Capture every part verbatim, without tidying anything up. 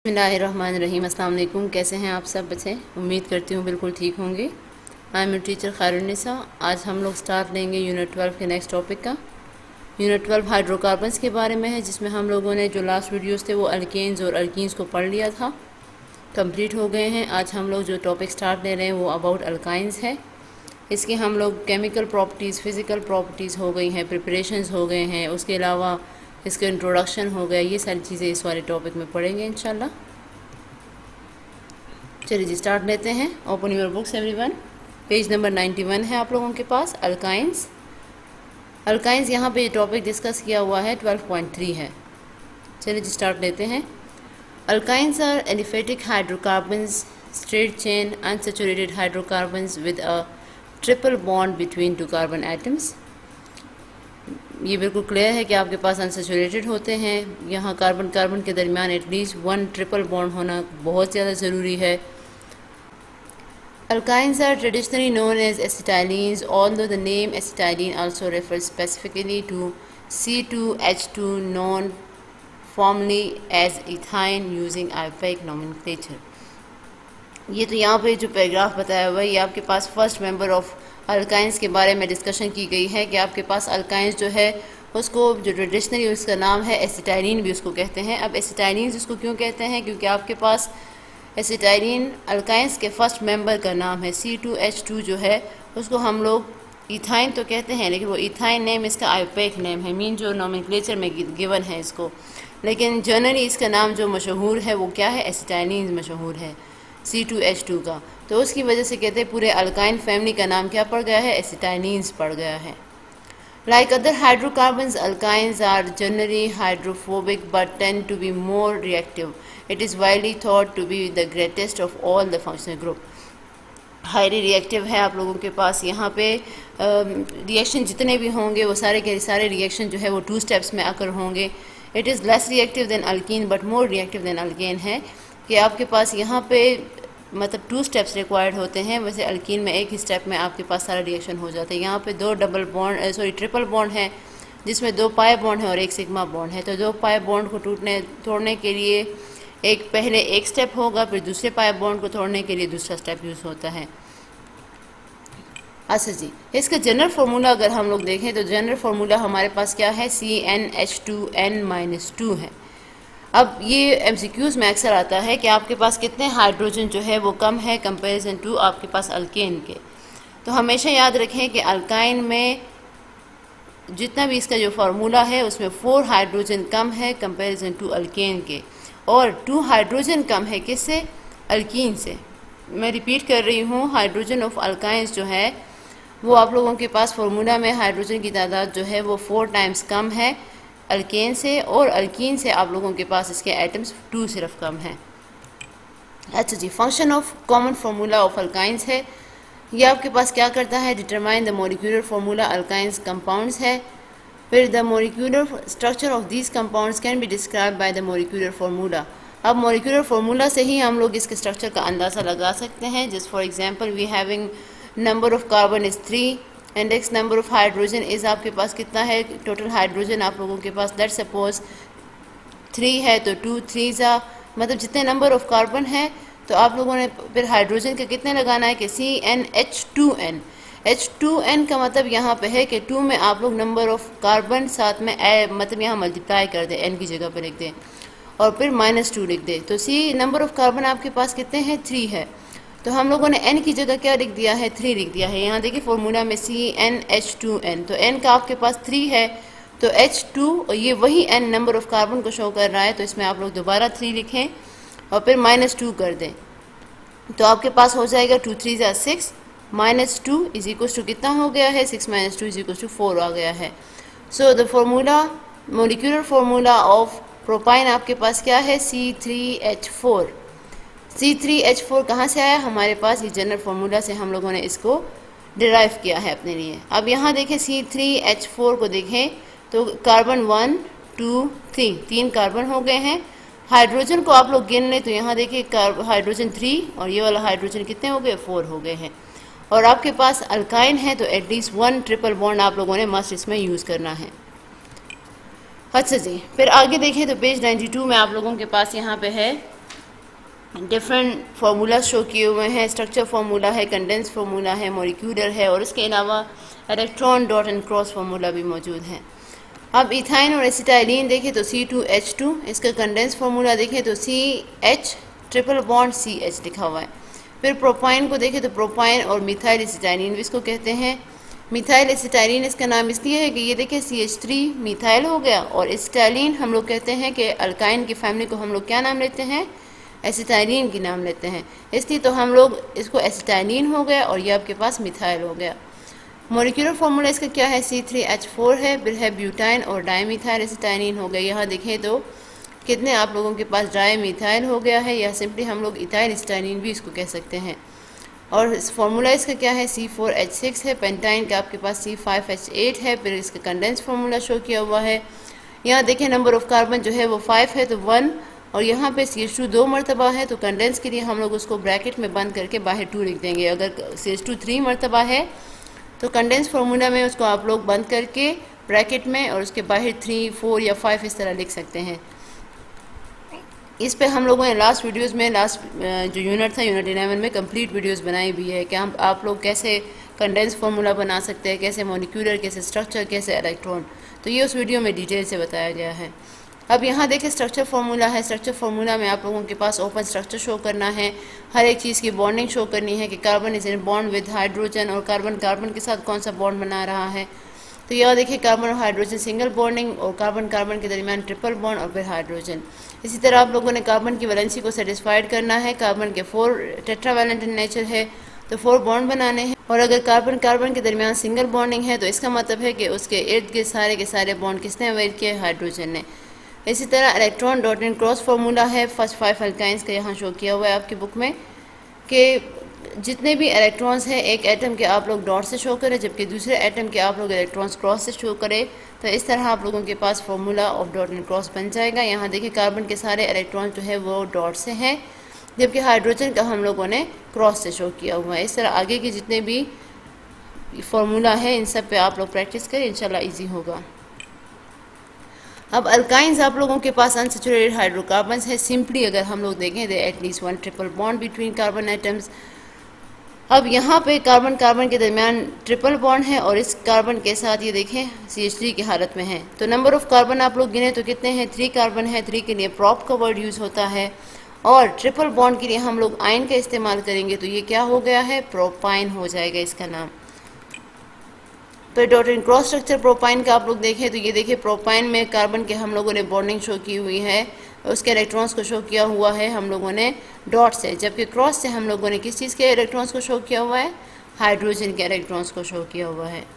बिस्मिल्लाहिर्रहमानिर्रहीम। अस्सलाम वालेकुम। कैसे हैं आप सब बच्चे? उम्मीद करती हूँ बिल्कुल ठीक होंगे। I am your teacher Khairunnisa. आज हम लोग स्टार्ट लेंगे यूनिट ट्वेल्व के नेक्स्ट टॉपिक का। यूनिट ट्वेल्व हाइड्रोकार्बन्स के बारे में है, जिसमें हम लोगों ने जो लास्ट वीडियोस थे वो अल्केन्स और अल्कीन्स को पढ़ लिया था, कंप्लीट हो गए हैं। आज हम लोग जो टॉपिक स्टार्ट ले रहे हैं वो अबाउट अल्काइंस है। इसके हम लोग केमिकल प्रॉपर्टीज़, फ़िज़िकल प्रॉपर्टीज़ हो गई हैं, प्रिपरेशंस हो गए हैं, उसके अलावा इसका इंट्रोडक्शन हो गया। ये सारी चीज़ें इस वाले टॉपिक में पढ़ेंगे इंशाल्लाह। चलिए जी स्टार्ट लेते हैं। Open your books everyone. Page number ninety one है आप लोगों के पास। अल्काइंस अल्काइंस यहाँ पे ये टॉपिक डिस्कस किया हुआ है, ट्वेल्व पॉइंट थ्री है। चलिए जी स्टार्ट लेते हैं। Alkynes are aliphatic hydrocarbons, straight chain unsaturated hydrocarbons with a triple bond between two carbon atoms. ये बिल्कुल क्लियर है कि आपके पास अनसैचुरेटेड होते हैं। यहाँ कार्बन कार्बन के दरमियान एटलीस्ट वन ट्रिपल बॉन्ड होना बहुत ज़्यादा ज़रूरी है। Alkynes are traditionally known as acetylenes, although the name acetylene also refers specifically to C two H two known formally as ethine using iopaic nomenclature। ये तो यहाँ पे जो पैराग्राफ बताया हुआ है ये आपके पास फर्स्ट मेंबर ऑफ अल्काइंस के बारे में डिस्कशन की गई है कि आपके पास अल्काइंस जो है उसको जो ट्रेडिशनली उसका नाम है एसिटाइलिन भी उसको कहते हैं। अब एसिटाइलिन उसको क्यों कहते हैं? क्योंकि आपके पास एसिटाइलिन अल्काइंस के फर्स्ट मेंबर का नाम है। सी टू एच टू जो है उसको हम लोग इथाइन तो कहते हैं, लेकिन वो इथाइन नेम इसका आयोपेक नेम है, मीन जो नोमेनक्लेचर में गिवन है इसको। लेकिन जनरली इसका नाम जो मशहूर है वो क्या है? एसिटाइलिन मशहूर है सी टू एच टू का। तो उसकी वजह से कहते हैं पूरे अल्काइन फैमिली का नाम क्या पड़ गया है? एसिटाइलिन्स पड़ गया है। Like other hydrocarbons, alkynes are generally hydrophobic but tend to be more reactive. It is widely thought to be the greatest of all the functional group. Highly reactive है आप लोगों के पास। यहाँ पे रिएक्शन uh, जितने भी होंगे वो सारे के सारे रिएक्शन जो है वो टू स्टेप्स में आकर होंगे। It is less reactive than alkene but more reactive than alkane है कि आपके पास यहाँ पे मतलब टू स्टेप्स रिक्वायर्ड होते हैं। वैसे अल्कीन में एक ही स्टेप में आपके पास सारा रिएक्शन हो जाता है। यहाँ पे दो double bond sorry triple bond है, जिसमें दो पाई बॉन्ड है और एक सिग्मा बॉन्ड है। तो दो पाई बॉन्ड को टूटने तोड़ने के लिए एक पहले एक स्टेप होगा, फिर दूसरे पाई बॉन्ड को तोड़ने के लिए दूसरा स्टेप यूज़ होता है। अच्छा जी, इसका जनरल फार्मूला अगर हम लोग देखें तो जनरल फार्मूला हमारे पास क्या है? C N H two N minus two है। अब ये एमसीक्यूज़ में अक्सर आता है कि आपके पास कितने हाइड्रोजन जो है वो कम है कंपैरिजन टू आपके पास अल्केन के। तो हमेशा याद रखें कि अल्काइन में जितना भी इसका जो फार्मूला है उसमें फोर हाइड्रोजन कम है कंपैरिजन टू अल्केन के, और टू हाइड्रोजन कम है किससे? अल्कीन से। मैं रिपीट कर रही हूँ, हाइड्रोजन ऑफ अल्काइंस जो है वो आप लोगों के पास फार्मूला में हाइड्रोजन की तादाद जो है वो फोर टाइम्स कम है अल्केन से, और अल्कीन से आप लोगों के पास इसके एटम्स टू सिर्फ कम हैं। अच्छा जी, function of common formula of alkynes है। ये आपके पास क्या करता है? Determine the molecular formula alkynes compounds है। फिर the molecular structure of these compounds can be describe by the molecular formula. अब मॉलिक्यूलर फार्मूला से ही हम लोग इसके स्ट्रक्चर का अंदाज़ा लगा सकते हैं। Just for example we having number of carbon is three, index number of hydrogen is आपके पास कितना है? टोटल हाइड्रोजन आप लोगों के पास लेट्स सपोज थ्री है तो टू थ्री ज़ा मतलब जितने नंबर ऑफ कार्बन है तो आप लोगों ने फिर हाइड्रोजन के कितने लगाना है कि C N H two N. H two N का मतलब यहाँ पे है कि टू में आप लोग नंबर ऑफ कार्बन साथ में ए, मतलब यहाँ मल्टीप्लाई कर दें, एन की जगह पर लिख दें और फिर माइनस टू लिख दें। तो सी नंबर ऑफ कार्बन आपके पास कितने हैं? थ्री है। तो हम लोगों ने n की जगह क्या लिख दिया है? थ्री लिख दिया है। यहाँ देखिए फॉर्मूला में C N H two N, तो n का आपके पास थ्री है तो एच टू और ये वही n नंबर ऑफ कार्बन को शो कर रहा है, तो इसमें आप लोग दोबारा थ्री लिखें और फिर माइनस टू कर दें। तो आपके पास हो जाएगा टू थ्री ज़ा six, minus two is equal to कितना हो गया है? Six minus two is equal to four आ गया है। So the formula molecular formula of propyne आपके पास क्या है? C three H four. C three H four कहाँ से आया हमारे पास? ये जनरल फार्मूला से हम लोगों ने इसको डिराइव किया है अपने लिए। अब यहाँ देखें सी थ्री एच फोर को देखें तो कार्बन वन टू थ्री, तीन कार्बन हो गए हैं। हाइड्रोजन को आप लोग गिन लें तो यहाँ देखिए हाइड्रोजन थ्री और ये वाला हाइड्रोजन कितने हो गए? फोर हो गए हैं। और आपके पास अल्काइन है तो एटलीस्ट वन ट्रिपल बॉन्ड आप लोगों ने मस्ट इसमें यूज़ करना है। अच्छा जी, फिर आगे देखें तो पेज बानवे में आप लोगों के पास यहाँ पे है डिफरेंट फार्मूला शो किए हुए हैं। स्ट्रक्चर फार्मूला है, कंडेंस फार्मूला है, मॉलिक्यूलर है और इसके अलावा electron dot and cross formula भी मौजूद है। अब इथाइन और एसिटाइलिन देखें तो सी टू एच टू, इसका कंडेंस फार्मूला देखें तो C H triple bond C H लिखा हुआ है। फिर प्रोपाइन को देखें तो प्रोपाइन और मिथाइल एसिटाइलिन भी इसको कहते हैं। मिथाइल एसिटाइलिन इसका नाम इसलिए है कि ये देखें सी एच थ्री मिथाइल हो गया, और एसिटाइलिन हम लोग कहते हैं कि अल्काइन की फैमिली को हम लोग क्या नाम लेते हैं, एसिटाइलिन की नाम लेते हैं, इसलिए तो हम लोग इसको एसिटाइलिन हो गया और ये आपके पास मिथाइल हो गया। मॉलिक्यूलर फार्मूला इसका क्या है, सी थ्री एच फोर है, फिर है ब्यूटाइन और डाईमिथाइल एसिटाइलिन हो गया। यहाँ देखें तो कितने आप लोगों के पास डाईमिथाइल हो गया है, या सिंपली हम लोग इथाइल एसिटाइलिन भी इसको कह सकते हैं। और इस फार्मूला इसका क्या है, सी फोर एच सिक्स है, पेंटाइन का आपके पास सी फाइव एच एट है, फिर इसका कंडेंस फार्मूला शो किया हुआ है। यहाँ देखें नंबर ऑफ कार्बन जो है वो फाइव है तो वन, और यहाँ पे सी एच टू दो मरतबा है तो कंडेंस के लिए हम लोग उसको ब्रैकेट में बंद करके बाहर टू लिख देंगे। अगर सी एच टू थ्री मरतबा है तो कंडेंस फार्मूला में उसको आप लोग बंद करके ब्रैकेट में और उसके बाहर थ्री फोर या फाइव इस तरह लिख सकते हैं। इस पे हम लोगों ने लास्ट वीडियोस में लास्ट जो यूनिट था यूनिट इलेवन में कंप्लीट वीडियोस बनाई भी है कि हम आप लोग कैसे कंडेंस फार्मूला बना सकते हैं, कैसे मॉलिक्यूलर, कैसे स्ट्रक्चर, कैसे इलेक्ट्रॉन, तो ये उस वीडियो में डिटेल से बताया गया है। अब यहाँ देखें स्ट्रक्चर फार्मूला है। स्ट्रक्चर फार्मूला में आप लोगों के पास ओपन स्ट्रक्चर शो करना है, हर एक चीज़ की बॉन्डिंग शो करनी है कि carbon is in bond with hydrogen और कार्बन कार्बन के साथ कौन सा बॉन्ड बना रहा है। तो यहाँ देखिए कार्बन और हाइड्रोजन सिंगल बॉन्डिंग और कार्बन कार्बन के दरमियान ट्रिपल बॉन्ड और फिर हाइड्रोजन। इसी तरह आप लोगों ने कार्बन की वैलेंसी को सेटिस्फाइड करना है। कार्बन के फोर टेट्रावैलेंट इन नेचर है तो फोर बॉन्ड बनाने हैं, और अगर कार्बन कार्बन के दरमियान सिंगल बॉन्डिंग है तो इसका मतलब है कि उसके इर्द गिर्द सारे के सारे बॉन्ड किसने अवेयर किए, हाइड्रोजन ने। इसी तरह electron dot and cross formula है फर्स्ट फाइव अल्काइंस का यहाँ शो किया हुआ है आपकी बुक में कि जितने भी इलेक्ट्रॉन्स हैं एक एटम के आप लोग डॉट से शो करें, जबकि दूसरे एटम के आप लोग इलेक्ट्रॉन्स क्रॉस से शो करें। तो इस तरह आप लोगों के पास formula of dot and cross बन जाएगा। यहाँ देखिए कार्बन के सारे इलेक्ट्रॉन जो है वो डॉट से हैं, जबकि हाइड्रोजन का हम लोगों ने क्रॉस से शो किया हुआ है। इस तरह आगे के जितने भी फार्मूला है इन सब पे आप लोग प्रैक्टिस करें, इंशाल्लाह ईजी होगा। अब अल्काइंस आप लोगों के पास अनसैचुरेटेड हाइड्रोकार्बन्स है। सिंपली अगर हम लोग देखें तो at least one triple bond between carbon atoms. अब यहाँ पे कार्बन कार्बन के दरमियान ट्रिपल बॉन्ड है और इस कार्बन के साथ ये देखें सी एच थ्री की हालत में है। तो नंबर ऑफ कार्बन आप लोग गिने तो कितने हैं, थ्री कार्बन है। थ्री के लिए प्रॉप का वर्ड यूज़ होता है, और ट्रिपल बॉन्ड के लिए हम लोग आयन का इस्तेमाल करेंगे तो ये क्या हो गया है, प्रोपाइन हो जाएगा इसका नाम। तो dot and cross structure propyne का आप लोग देखें तो ये देखिए प्रोपाइन में कार्बन के हम लोगों ने बॉन्डिंग शो की हुई है, उसके इलेक्ट्रॉन्स को शो किया हुआ है हम लोगों ने डॉट से, जबकि क्रॉस से हम लोगों ने किस चीज़ के इलेक्ट्रॉन्स को शो किया हुआ है, हाइड्रोजन के इलेक्ट्रॉन्स को शो किया हुआ है।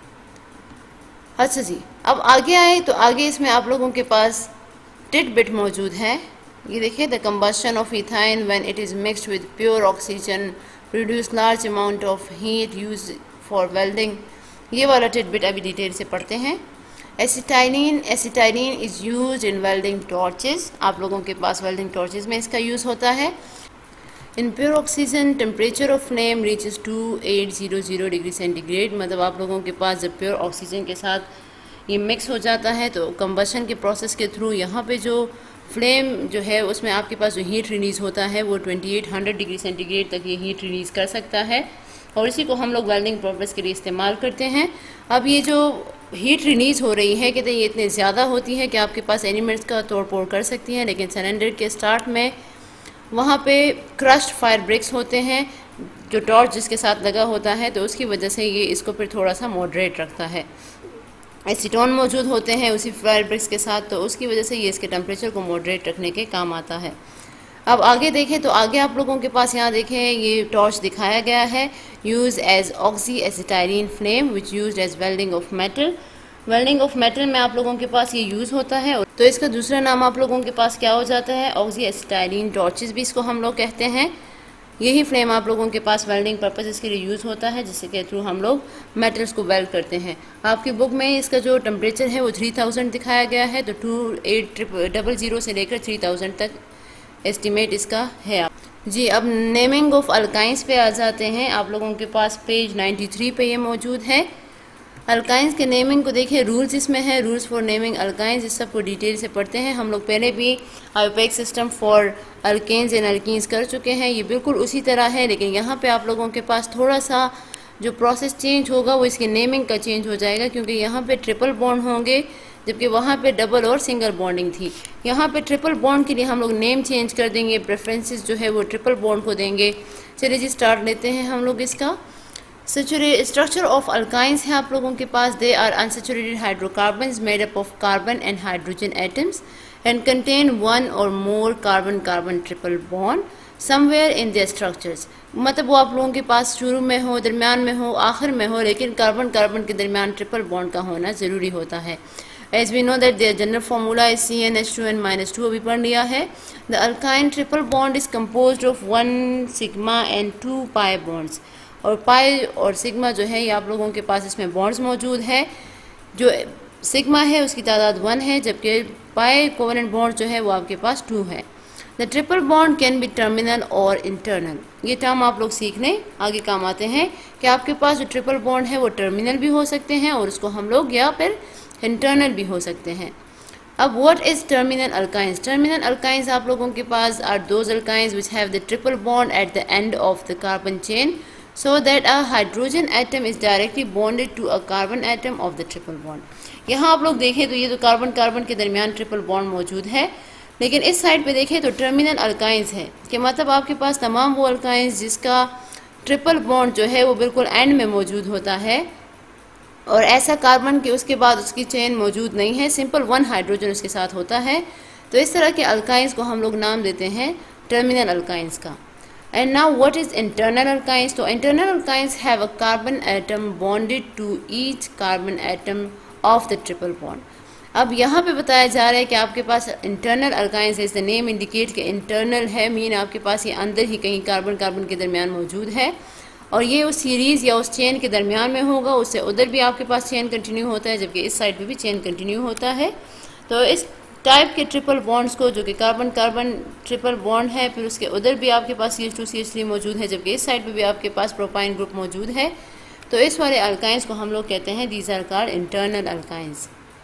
अच्छा जी, अब आगे आए तो आगे इसमें आप लोगों के पास टिट बिट मौजूद है। ये देखिए the combustion of ethyne when it is mixed with pure oxygen produce large amount of heat use for welding. ये वाला टिडबिट अभी डिटेल से पढ़ते हैं। Acetylene acetylene is used in welding torches. आप लोगों के पास वेल्डिंग टॉर्चेस में इसका यूज़ होता है। In pure oxygen temperature of flame reaches two eight zero zero degree centigrade. मतलब आप लोगों के पास जब प्योर ऑक्सीजन के साथ ये मिक्स हो जाता है तो कंबशन के प्रोसेस के थ्रू यहाँ पे जो फ्लेम जो है उसमें आपके पास जो हीट रिलीज़ होता है वो twenty eight hundred degree centigrade तक ये हीट रिलीज़ कर सकता है, और इसी को हम लोग वेल्डिंग पर्पस के लिए इस्तेमाल करते हैं। अब ये जो हीट रिलीज़ हो रही है कहते हैं ये इतनी ज़्यादा होती है कि आपके पास एलिमेंट्स का तोड़ फोड़ कर सकती हैं, लेकिन सिलेंडर के स्टार्ट में वहाँ पे क्रश्ड फायर ब्रिक्स होते हैं जो टॉर्च जिसके साथ लगा होता है, तो उसकी वजह से ये इसको फिर थोड़ा सा मॉडरेट रखता है। एसीटोन मौजूद होते हैं उसी फायर ब्रिक्स के साथ, तो उसकी वजह से ये इसके टेम्परेचर को मॉडरेट रखने के काम आता है। अब आगे देखें तो आगे आप लोगों के पास यहाँ देखें ये टॉर्च दिखाया गया है, use as oxy acetylene flame which use as welding of metal. Welding of metal में आप लोगों के पास ये यूज़ होता है, तो इसका दूसरा नाम आप लोगों के पास क्या हो जाता है, ऑक्सी एसिटाइलिन टॉर्चेस भी इसको हम लोग कहते हैं। यही फ्लेम आप लोगों के पास वेल्डिंग पर्पस के लिए यूज़ होता है, जिससे के थ्रू हम लोग मेटल्स को वेल्ड करते हैं। आपकी बुक में इसका जो टेम्परेचर है वो थ्री थाउजेंड दिखाया गया है, तो two eight triple double zero से लेकर थ्री थाउजेंड तक एस्टिमेट इसका है। जी, अब नेमिंग ऑफ अल्काइंस पे आ जाते हैं। आप लोगों के पास पेज नाइन्टी थ्री पे ये मौजूद है। अल्काइंस के नेमिंग को देखिए, रूल्स इसमें है, रूल्स फॉर नेमिंग अल्काइंस, इस सब को डिटेल से पढ़ते हैं। हम लोग पहले भी IUPAC system for alkanes and alkenes कर चुके हैं, ये बिल्कुल उसी तरह है, लेकिन यहाँ पे आप लोगों के पास थोड़ा सा जो प्रोसेस चेंज होगा वो इसकी नेमिंग का चेंज हो जाएगा, क्योंकि यहाँ पे ट्रिपल बॉन्ड होंगे जबकि वहाँ पे डबल और सिंगल बॉन्डिंग थी। यहाँ पे ट्रिपल बॉन्ड के लिए हम लोग नेम चेंज कर देंगे, प्रेफरेंसेस जो है वो ट्रिपल बॉन्ड को देंगे। चलिए जी स्टार्ट लेते हैं हम लोग इसका। सैचुरेटेड स्ट्रक्चर ऑफ अल्काइंस है आप लोगों के पास। They are unsaturated hydrocarbons made up of carbon and hydrogen atoms and contain one और more carbon carbon triple bond somewhere in their structures. मतलब वो आप लोगों के पास शुरू में हो, दरमियान में हो, आखिर में हो, लेकिन कार्बन कार्बन के दरमियान ट्रिपल बॉन्ड का होना ज़रूरी होता है। As we know that their general formula is C N H two N minus two, अभी पढ़ लिया है। The alkyne triple bond is composed of one sigma and two pi bonds। और पाई और सिग्मा जो है ये आप लोगों के पास इसमें बॉन्ड्स मौजूद है। जो सिग्मा है उसकी तादाद वन है, जबकि पाई कोवेलेंट बॉन्ड जो है वो आपके पास टू है। The triple bond can be terminal और इंटरनल। ये टर्म आप लोग सीख लें, आगे काम आते हैं कि आपके पास जो ट्रिपल बॉन्ड है वो टर्मिनल भी हो सकते हैं और उसको हम लोग या फिर इंटरनल भी हो सकते हैं। अब what is terminal alkynes? Terminal alkynes आप लोगों के पास are those alkynes which have the triple bond at the end of the carbon chain so that a hydrogen atom is directly bonded to a carbon atom of the triple bond। यहाँ आप लोग देखें तो ये तो carbon carbon के दरमियान triple bond मौजूद है, लेकिन इस साइड पे देखें तो टर्मिनल अल्काइंस है कि मतलब आपके पास तमाम वो अल्काइंस जिसका ट्रिपल बॉन्ड जो है वो बिल्कुल एंड में मौजूद होता है और ऐसा कार्बन के उसके बाद उसकी चेन मौजूद नहीं है, सिंपल वन हाइड्रोजन उसके साथ होता है। तो इस तरह के अल्काइंस को हम लोग नाम देते हैं टर्मिनल अल्काइंस का। And now what is internal alkynes? तो internal alkynes have a carbon atom bonded to each carbon atom of the triple bond। अब यहाँ पे बताया जा रहा है कि आपके पास internal alkynes है, इसका नेम इंडिकेट कि internal है, मीन आपके पास ये अंदर ही कहीं कार्बन कार्बन के दरमियान मौजूद है और ये उस सीरीज़ या उस चेन के दरमियान में होगा, उससे उधर भी आपके पास चेन कंटिन्यू होता है जबकि इस साइड पे भी चेन कंटिन्यू होता है। तो इस टाइप के ट्रिपल बॉन्ड्स को जो कि कार्बन कार्बन ट्रिपल बॉन्ड है, फिर उसके उधर भी आपके पास C H two C H three मौजूद है जबकि इस साइड पे भी आपके पास प्रोपाइन ग्रुप मौजूद है। तो इस वाले अल्काइंस को हम लोग कहते हैं these are called internal alkynes.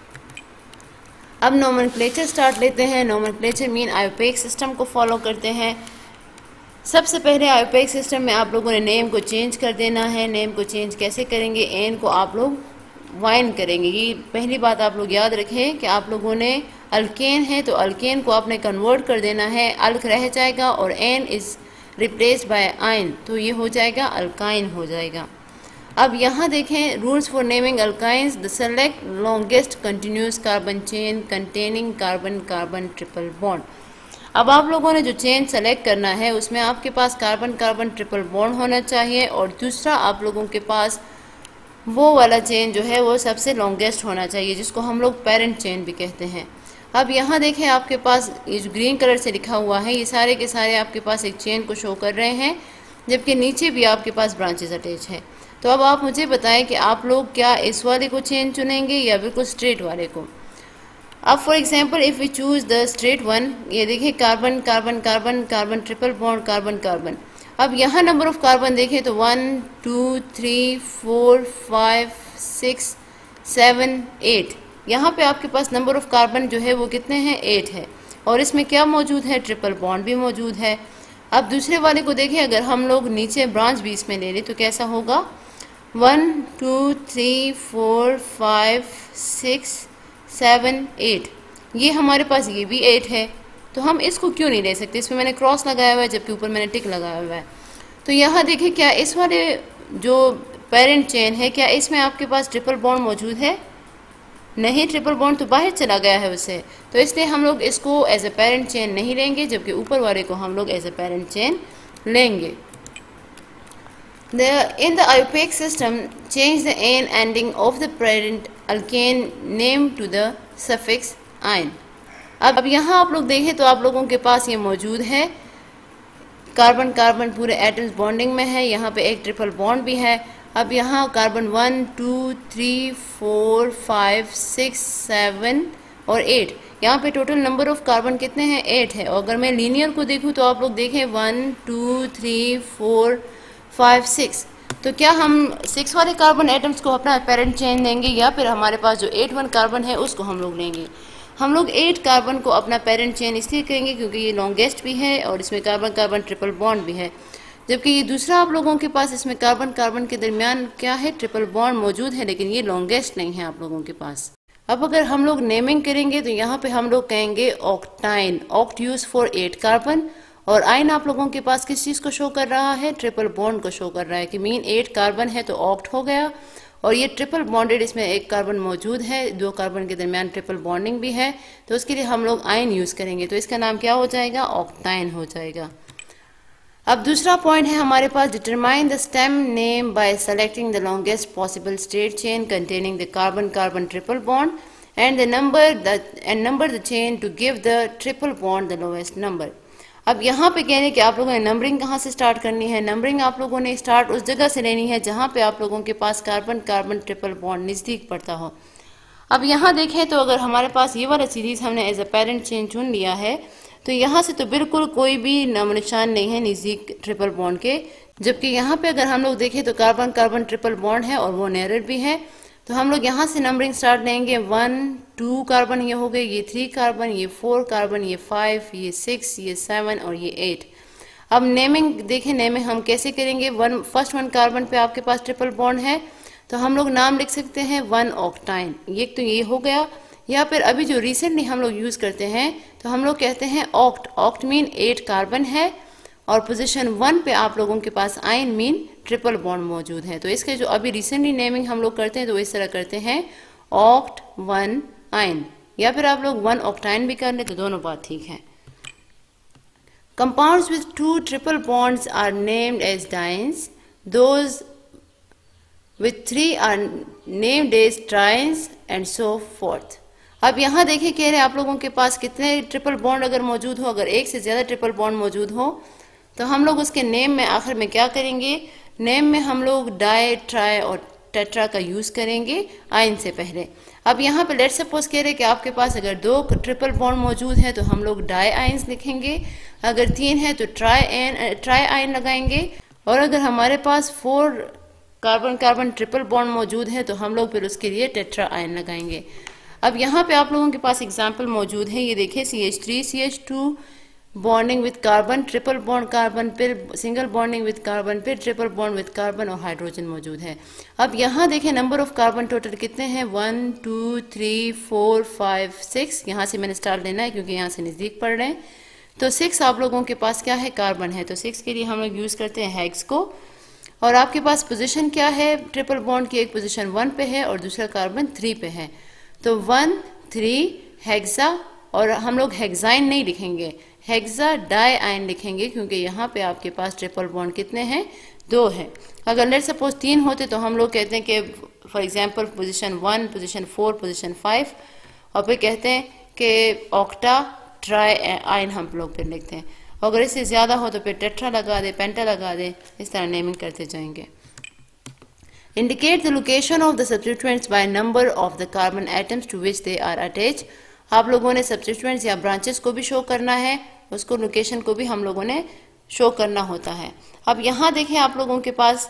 अब नोमेनक्लेचर स्टार्ट लेते हैं। नोमेनक्लेचर मीन आयोपेक सिस्टम को फॉलो करते हैं। सबसे पहले आयोपेक सिस्टम में आप लोगों ने नेम को चेंज कर देना है। नेम को चेंज कैसे करेंगे? एन को आप लोग वाइन करेंगे। ये पहली बात आप लोग याद रखें कि आप लोगों ने अल्केन है तो अल्केन को आपने कन्वर्ट कर देना है, अल्क रह जाएगा और एन इज़ रिप्लेस्ड बाय आइन, तो ये हो जाएगा अल्काइन हो जाएगा। अब यहाँ देखें rules for naming alkynes. The select longest continuous carbon chain containing carbon carbon triple bond. अब आप लोगों ने जो चेन सेलेक्ट करना है उसमें आपके पास कार्बन कार्बन ट्रिपल बॉन्ड होना चाहिए और दूसरा आप लोगों के पास वो वाला चेन जो है वो सबसे लॉन्गेस्ट होना चाहिए जिसको हम लोग पेरेंट चेन भी कहते हैं। अब यहाँ देखें आपके पास ये जो ग्रीन कलर से लिखा हुआ है ये सारे के सारे आपके पास एक चेन को शो कर रहे हैं जबकि नीचे भी आपके पास ब्रांचेस अटैच हैं। तो अब आप मुझे बताएं कि आप लोग क्या इस वाले को चेन चुनेंगे या बिल्कुल स्ट्रेट वाले को। अब for example if we choose the straight one, ये देखिए carbon carbon carbon carbon triple bond carbon carbon. अब यहाँ नंबर ऑफ़ कार्बन देखें तो one two three four five six seven eight, यहाँ पे आपके पास नंबर ऑफ़ कार्बन जो है वो कितने हैं? एट है और इसमें क्या मौजूद है? ट्रिपल बॉन्ड भी मौजूद है। अब दूसरे वाले को देखें, अगर हम लोग नीचे ब्रांच भी इसमें ले लें तो कैसा होगा? One two three four five six seven eight, ये हमारे पास ये भी एट है, तो हम इसको क्यों नहीं ले सकते? इसमें मैंने क्रॉस लगाया हुआ है जबकि ऊपर मैंने टिक लगाया हुआ है। तो यहाँ देखें क्या इस वाले जो पेरेंट चेन है क्या इसमें आपके पास ट्रिपल बॉन्ड मौजूद है? नहीं, ट्रिपल बॉन्ड तो बाहर चला गया है उससे, तो इसलिए हम लोग इसको एज ए पेरेंट चेन नहीं लेंगे जबकि ऊपर वाले को हम लोग एज ए पेरेंट चेन लेंगे। The, in the iopeic system, change the an ending of the parent alkane name to the suffix -ine। अब अब यहाँ आप लोग देखें तो आप लोगों के पास ये मौजूद है, कार्बन कार्बन पूरे एटम्स बॉन्डिंग में है, यहाँ पे एक ट्रिपल बॉन्ड भी है। अब यहाँ carbon one two three four five six seven और एट, यहाँ पे टोटल नंबर ऑफ़ कार्बन कितने हैं? एट है। और अगर मैं लीनियर को देखूँ तो आप लोग देखें one two three four five six, तो क्या हम सिक्स वाले कार्बन एटम्स को अपना पेरेंट चेन देंगे या फिर हमारे पास जो एट वन कार्बन है उसको हम लोग लेंगे? हम लोग एट कार्बन को अपना पेरेंट चेन इसलिए करेंगे क्योंकि ये लॉन्गेस्ट भी है और इसमें कार्बन कार्बन ट्रिपल बॉन्ड भी है, जबकि ये दूसरा आप लोगों के पास इसमें कार्बन कार्बन के दरमियान क्या है, ट्रिपल बॉन्ड मौजूद है, लेकिन ये लॉन्गेस्ट नहीं है आप लोगों के पास। अब अगर हम लोग नेमिंग करेंगे तो यहाँ पे हम लोग कहेंगे octyne, oct use for eight carbon, और आइन आप लोगों के पास किस चीज़ को शो कर रहा है, ट्रिपल बॉन्ड को शो कर रहा है कि मीन एट कार्बन है तो ऑक्ट हो गया, और ये ट्रिपल बॉन्डेड इसमें एक कार्बन मौजूद है, दो कार्बन के दरमियान ट्रिपल बॉन्डिंग भी है, तो उसके लिए हम लोग आइन यूज़ करेंगे, तो इसका नाम क्या हो जाएगा, ऑक्टाइन हो जाएगा। अब दूसरा पॉइंट है हमारे पास, determine the stem name by selecting the longest possible state chain containing the carbon carbon triple bond and the number the and number the chain to give the triple bond the lowest number. अब यहाँ पे कह रहे हैं कि आप लोगों ने नंबरिंग कहाँ से स्टार्ट करनी है, नंबरिंग आप लोगों ने स्टार्ट उस जगह से लेनी है जहाँ पे आप लोगों के पास कार्बन कार्बन ट्रिपल बॉन्ड नज़दीक पड़ता हो। अब यहाँ देखें तो अगर हमारे पास ये वाला सीरीज़ हमने एज अ पेरेंट चेन चुन लिया है तो यहाँ से तो बिल्कुल कोई भी नाम निशान नहीं है नज़दीक ट्रिपल बॉन्ड के, जबकि यहाँ पे अगर हम लोग देखें तो कार्बन कार्बन ट्रिपल बॉन्ड है और वो नेरर भी है, तो हम लोग यहाँ से नंबरिंग स्टार्ट लेंगे, वन टू कार्बन ये हो गए, ये थ्री कार्बन, ये फोर कार्बन, ये फाइव, ये सिक्स, ये सेवन और ये एट। अब नेमिंग देखें, नेमिंग हम कैसे करेंगे, वन फर्स्ट वन कार्बन पे आपके पास ट्रिपल बॉन्ड है तो हम लोग नाम लिख सकते हैं वन ऑक्टाइन, ये तो ये हो गया, या फिर अभी जो रिसेंटली हम लोग यूज़ करते हैं तो हम लोग कहते हैं oct, oct mean eight carbon है और पोजीशन वन पे आप लोगों के पास आइन मीन ट्रिपल बॉन्ड मौजूद है, तो इसके जो अभी रिसेंटली नेमिंग हम लोग करते हैं तो इस तरह करते हैं ऑक्ट वन आइन, या फिर आप लोग वन ऑक्टाइन भी कर ले तो दोनों बात ठीक है। Compounds with two triple bonds are named as diynes, those with three are named as triynes and so forth. अब यहाँ देखिए कह रहे हैं आप लोगों के पास कितने ट्रिपल बॉन्ड अगर मौजूद हो, अगर एक से ज़्यादा ट्रिपल बॉन्ड मौजूद हो तो हम लोग उसके नेम में आखिर में क्या करेंगे, नेम में हम लोग डाई ट्राई और टेट्रा का यूज़ करेंगे आइन से पहले। अब यहाँ पे लेट सपोज कह रहे हैं कि आपके पास अगर दो ट्रिपल बॉन्ड मौजूद है तो हम लोग डाई आइन्स लिखेंगे, अगर तीन है तो ट्राई एन ट्राई आइन लगाएंगे, और अगर हमारे पास four carbon carbon triple bond मौजूद है तो हम लोग फिर उसके लिए टेट्रा आइन लगाएंगे। अब यहाँ पे आप लोगों के पास एग्जाम्पल मौजूद है, ये देखिए C H three C H two bonding with carbon, triple bond carbon, फिर सिंगल बॉन्डिंग विद कार्बन, फिर ट्रिपल बॉन्ड विद कार्बन और हाइड्रोजन मौजूद है। अब यहाँ देखें नंबर ऑफ कार्बन टोटल कितने हैं, one two three four five six, यहाँ से मैंने स्टार लेना है क्योंकि यहाँ से नज़दीक पड़ रहे हैं, तो सिक्स आप लोगों के पास क्या है, कार्बन है, तो सिक्स के लिए हम लोग यूज़ करते हैं हेक्स को। और आपके पास पोजीशन क्या है ट्रिपल बॉन्ड की, एक पोजीशन वन पे है और दूसरा कार्बन थ्री पे है, तो वन थ्री हेक्सा, और हम लोग हेक्साइन नहीं लिखेंगे, हेक्सा डाई आइन लिखेंगे क्योंकि यहाँ पे आपके पास ट्रिपल बॉन्ड कितने हैं, दो है। अगर लेट सपोज तीन होते तो हम लोग कहते हैं कि for example position one, position four, position five, और फिर कहते हैं कि ऑक्टा ट्राई आइन हम लोग फिर लिखते हैं। अगर इससे ज़्यादा हो तो फिर टेट्रा लगा दे, पेंटा लगा दे, इस तरह नेमिंग करते जाएंगे। Indicate the location of the substituents by number of the carbon atoms to which they are attached। आप लोगों ने substituents या branches को भी शो करना है, उसको लोकेशन को भी हम लोगों ने शो करना होता है। अब यहाँ देखें आप लोगों के पास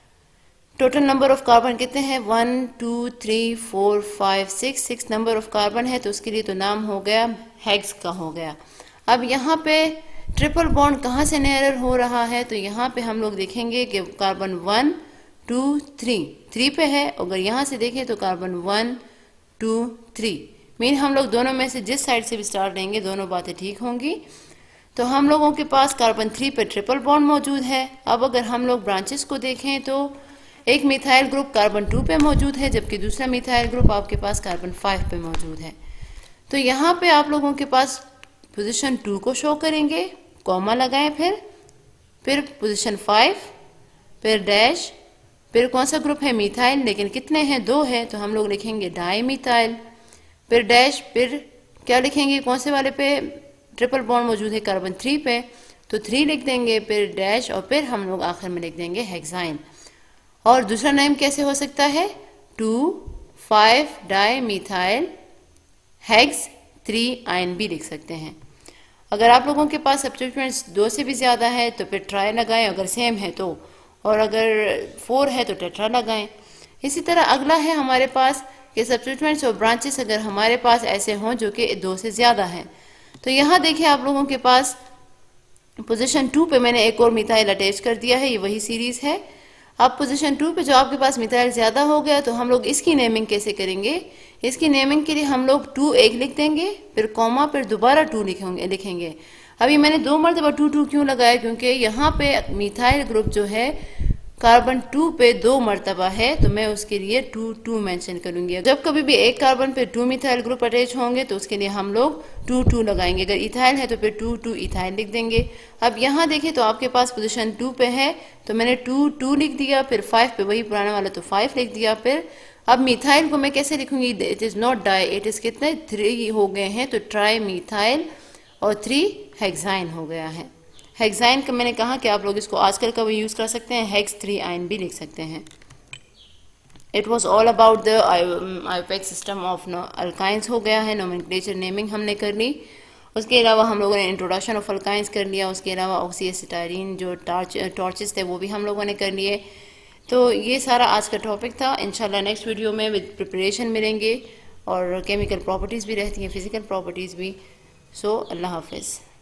टोटल नंबर ऑफ कार्बन कितने हैं, one two three four five six, six number of carbon है तो उसके लिए तो नाम हो गया हेक्स का हो गया। अब यहाँ पे ट्रिपल बॉन्ड कहाँ से नेरर हो रहा है, तो यहाँ पे हम लोग देखेंगे कि carbon one two three, three पे है, अगर यहाँ से देखें तो carbon one two three, mean हम लोग दोनों में से जिस साइड से भी स्टार्ट लेंगे दोनों बातें ठीक होंगी। तो हम लोगों के पास कार्बन थ्री पे ट्रिपल बॉन्ड मौजूद है। अब अगर हम लोग ब्रांचेस को देखें तो एक मिथाइल ग्रुप कार्बन टू पे मौजूद है, जबकि दूसरा मिथाइल ग्रुप आपके पास कार्बन फाइव पे मौजूद है। तो यहाँ पे आप लोगों के पास पोजीशन टू को शो करेंगे, कॉमा लगाएं, फिर फिर पोजीशन फाइव, फिर डैश, फिर कौन सा ग्रुप है, मिथाइल, लेकिन कितने हैं, दो है, तो हम लोग लिखेंगे डाई मिथाइल, फिर डैश, फिर क्या लिखेंगे, कौन से वाले पे ट्रिपल बॉन्ड मौजूद है, कार्बन थ्री पे, तो थ्री लिख देंगे, फिर डैश, और फिर हम लोग आखिर में लिख देंगे हेक्साइन। और दूसरा नेम कैसे हो सकता है, two five di methyl hex three yne भी लिख सकते हैं। अगर आप लोगों के पास सब्स्टिट्यूएंट्स दो से भी ज़्यादा है तो फिर ट्राई लगाएं अगर सेम है तो, और अगर फोर है तो टेट्रा लगाएं। इसी तरह अगला है हमारे पास कि सब्स्टिट्यूएंट्स और ब्रांचेस अगर हमारे पास ऐसे हों जो कि दो से ज़्यादा हैं। तो यहाँ देखिए आप लोगों के पास पोजीशन टू पे मैंने एक और मिथाइल अटैच कर दिया है, ये वही सीरीज़ है। अब पोजीशन टू पे जो आपके पास मिथाइल ज़्यादा हो गया तो हम लोग इसकी नेमिंग कैसे करेंगे? इसकी नेमिंग के लिए हम लोग टू एक लिख देंगे, फिर कॉमा, फिर दोबारा टू लिखेंगे लिखेंगे अभी मैंने दो मरतबा टू टू क्यों लगाया? क्योंकि यहाँ पे मिथाइल ग्रुप जो है कार्बन टू पे दो मरतबा है, तो मैं उसके लिए टू टू मेंशन करूंगी। जब कभी भी एक कार्बन पे टू मिथाइल ग्रुप अटैच होंगे तो उसके लिए हम लोग टू टू लगाएंगे। अगर इथाइल है तो फिर टू टू इथाइल लिख देंगे। अब यहाँ देखिए तो आपके पास पोजीशन टू पे है तो मैंने टू टू लिख दिया, फिर फाइव पे वही पुराना वाला तो फाइव लिख दिया। फिर अब मिथाइल को मैं कैसे लिखूंगी? It is not di, it is कितने थ्री हो गए हैं तो ट्राई मिथाइल और थ्री हेक्साइन हो गया है। हेक्साइन का मैंने कहा कि आप लोग इसको आजकल का भी यूज़ कर सकते हैं, हेक्स थ्री आइन भी लिख सकते हैं। It was all about the IUPAC system of alkynes हो गया है। नोमेनक्लेचर नेमिंग हमने कर ली। उसके अलावा हम लोगों ने इंट्रोडक्शन ऑफ अल्काइंस कर लिया। उसके अलावा ऑक्सीएसिटाइरिन जो टार्च टॉर्चेस थे वो भी हम लोगों ने कर लिए। तो ये सारा आज का टॉपिक था। इंशाल्लाह नेक्स्ट वीडियो में विद प्रिपरेशन मिलेंगे और केमिकल प्रॉपर्टीज़ भी रहती हैं, फिज़िकल प्रॉपर्टीज़ भी। सो अल्लाह हाफिज़।